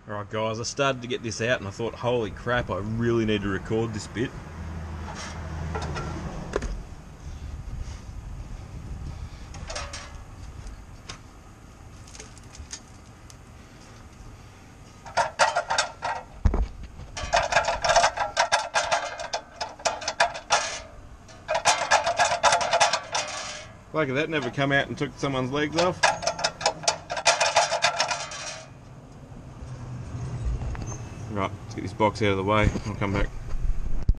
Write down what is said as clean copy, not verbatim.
Alright guys, I started to get this out and I thought, holy crap, I really need to record this bit. Like that never come out and took someone's legs off. Right, let's get this box out of the way. I'll come back.